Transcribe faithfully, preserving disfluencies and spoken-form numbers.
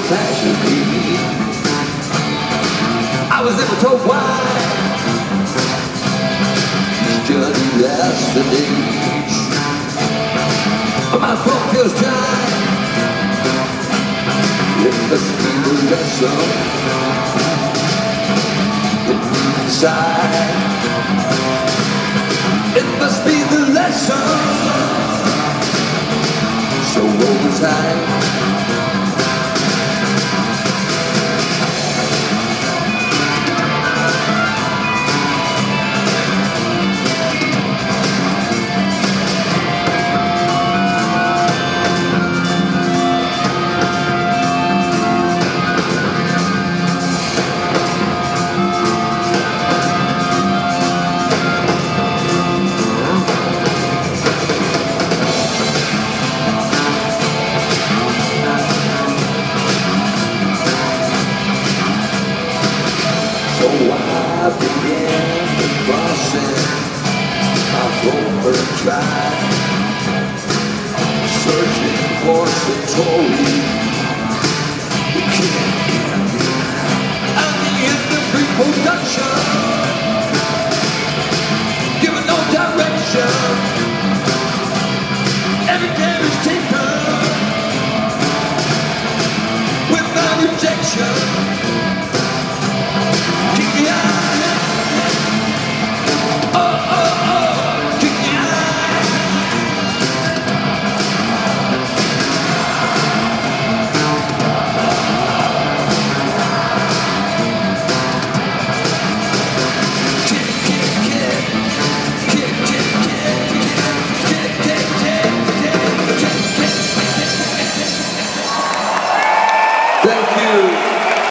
passionately. I was never told why. This journey lasts for days, but my throat feels dry. It must be the lesson inside. It must be the lesson. So roll the tide. So I began the process. My throat dry, searching for Satori. We can't end. And the end of pre-production.